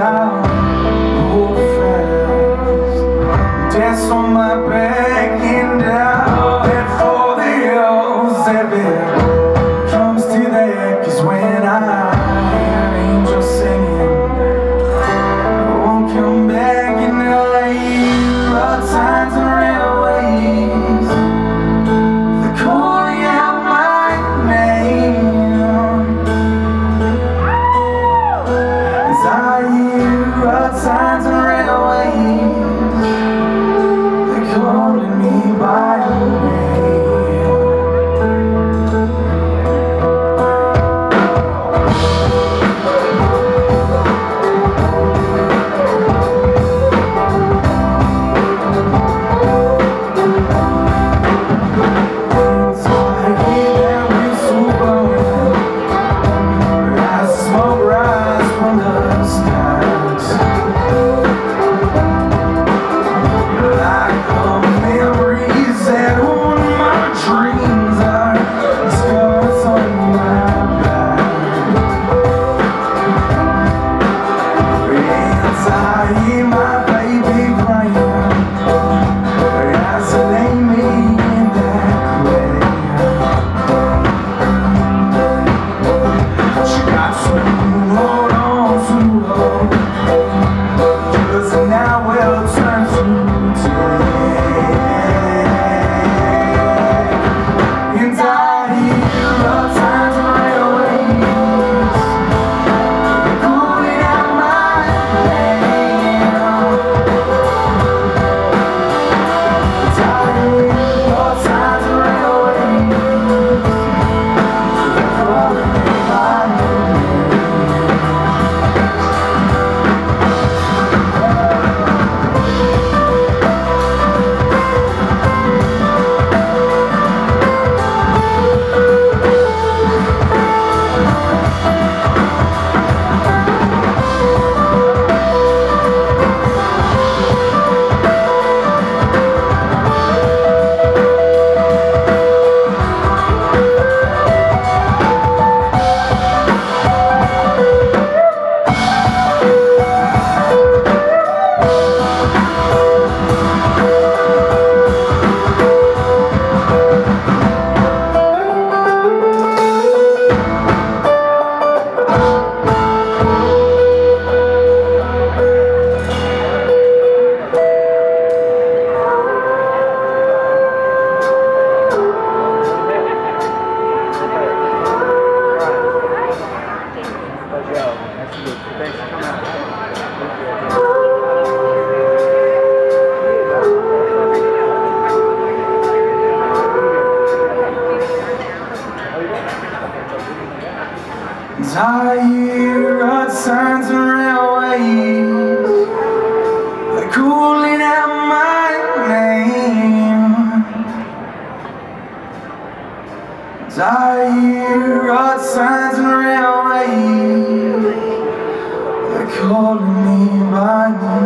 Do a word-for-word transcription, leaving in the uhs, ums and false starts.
out, hold fast. Dance on my back and I'll head for the hills. Every comes to that, 'cause when I hear angels singing, I won't come back in L A. Roadsigns and railways, they're calling out my name. As I hear roadsigns and railways, they're calling me by name. As I hear roadsigns and railways, they're calling out my name. As I hear roadsigns and railways, they're calling me by name.